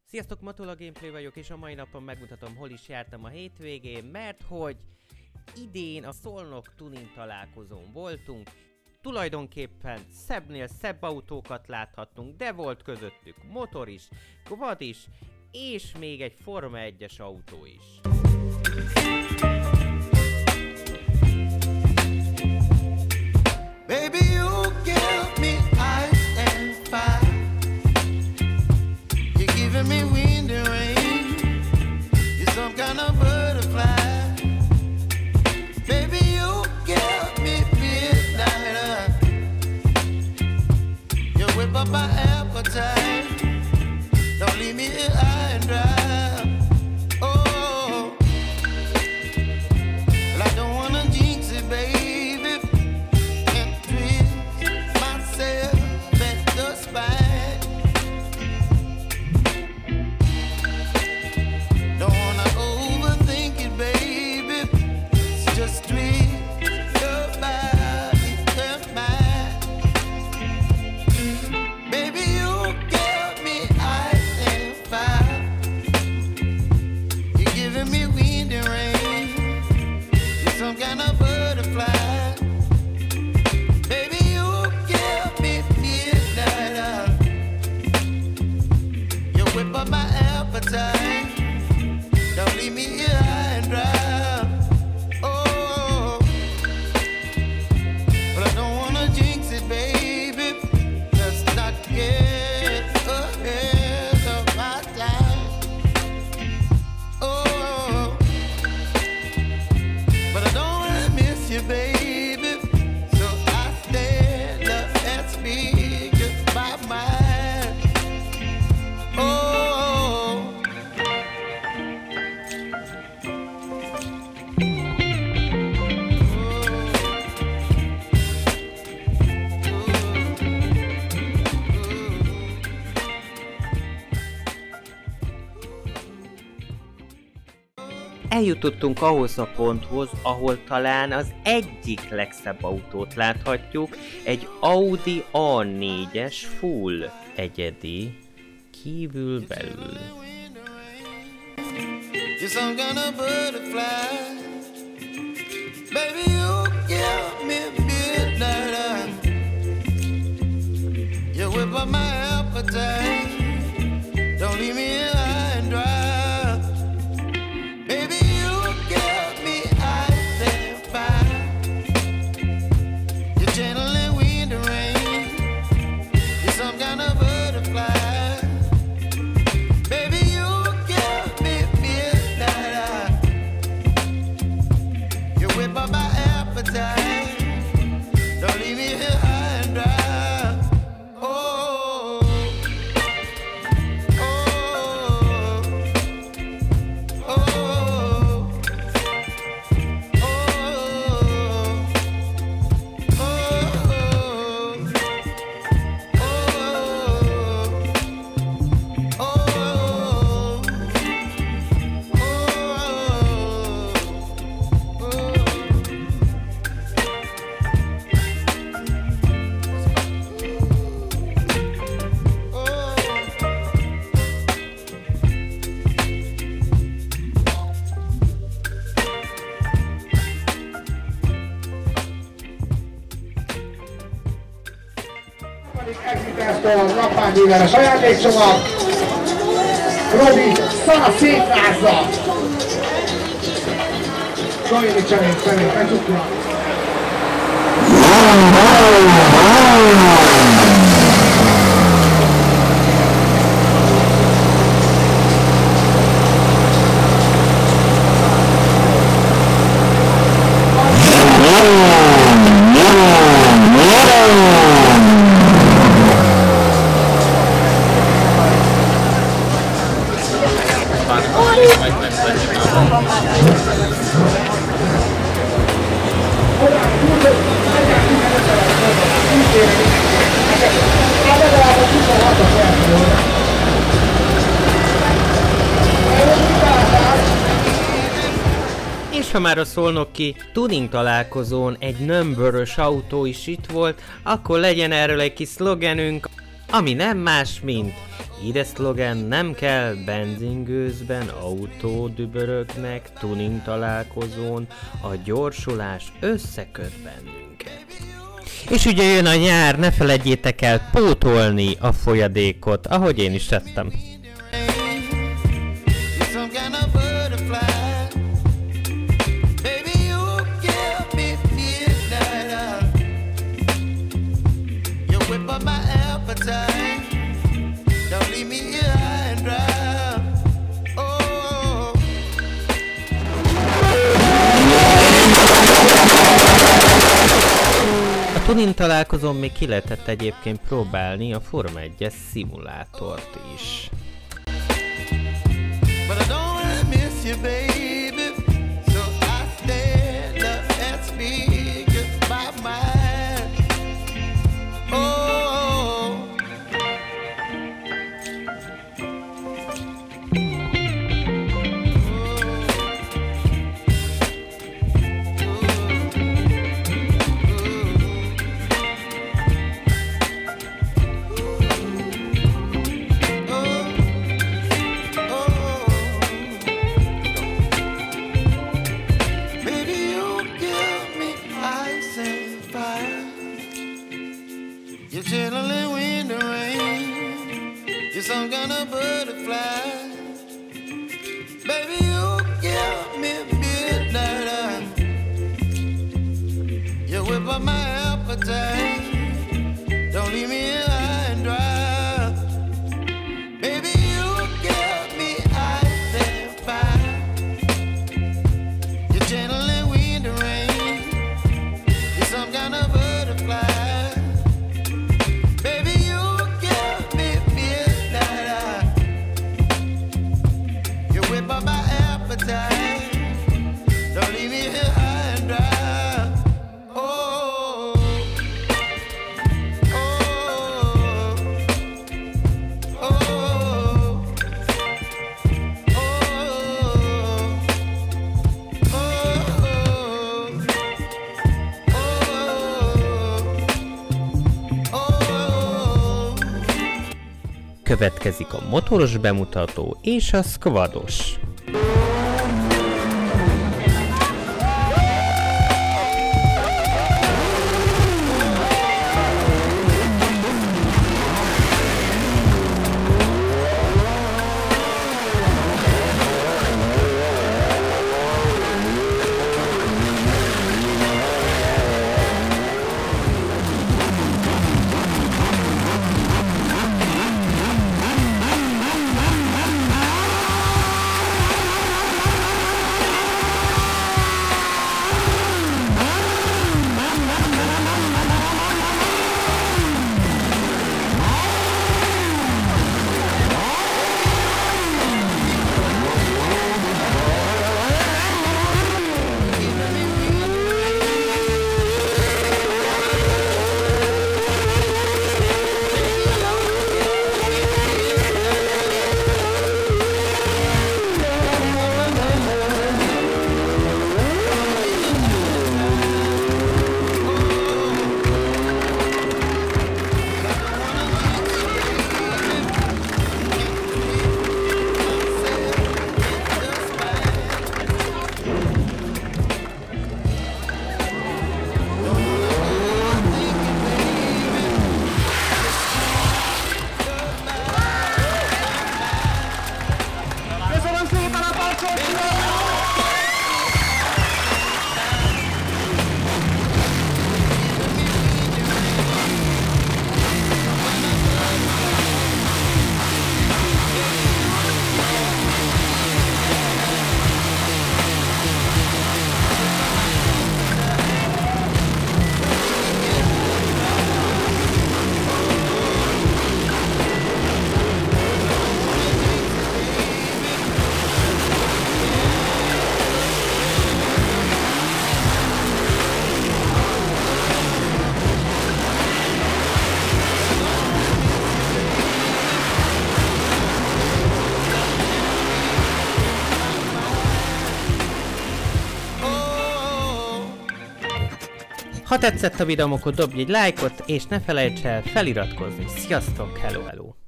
Sziasztok, Matola Gameplay vagyok, és a mai napon megmutatom, hol is jártam a hétvégén, mert hogy idén a Szolnok Tuning találkozón voltunk. Tulajdonképpen szebbnél szebb autókat láthattunk, de volt közöttük motor is, quad is, és még egy Forma 1-es autó is. Baby, you give me ice and fire. You're giving me wind and rain. You're some kind of butterfly. Baby, you give me midnight. You whip up my appetite. Don't leave me here high and dry. Oh, well, I don't wanna jinx it, baby. Don't leave me here high and dry. Oh, but I don't wanna jinx it, baby. Let's not get ahead of my time. Oh, but I don't wanna miss you, baby. So I stand up and speak my mind. Oh. Eljutottunk ahhoz a ponthoz, ahol talán az egyik legszebb autót láthatjuk, egy Audi A4-es full egyedi, kívül-belül. Exitesztől Lapándéveres ajándékcsomag, Robi szana szétrázza! Dominik cserék felé, becsukja! És ha már a szolnoki tuning találkozón egy nömbörös autó is itt volt, akkor legyen erről egy kis szlogenünk. ami nem más, mint ide szlogen, nem kell benzingőzben, autódübörögnek, tuning találkozón, a gyorsulás összeköt bennünket. És ugye jön a nyár, ne feledjétek el pótolni a folyadékot, ahogy én is tettem. A tuning találkozón még ki lehetett egyébként próbálni a Forma 1-es szimulátort is. Some kind of butterfly, baby, you give me midnight. You whip up my appetite. Don't leave me here high and dry. Baby, you give me ice and fire. You're channeling wind and rain. You're some kind of butterfly. Don't leave me here high and dry. Oh, oh, oh, Következik a motoros bemutató és a squados. Ha tetszett a videóm, akkor dobj egy lájkot, és ne felejts el feliratkozni. Sziasztok, hello!